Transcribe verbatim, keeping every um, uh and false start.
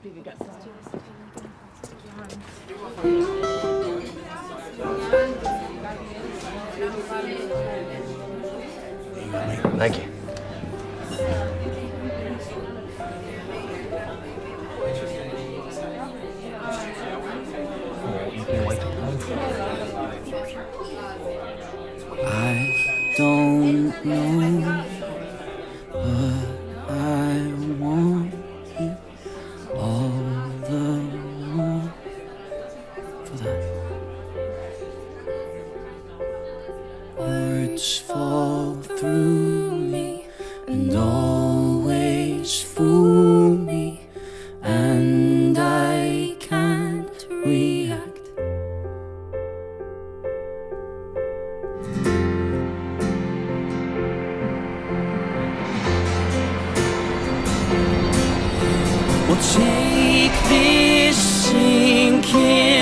even gets us to this. Thank you. Oh, you've been waiting home for I don't know, but I want you all the more for that. Words fall through me and always fool me, and I can't react. Well, take this sinking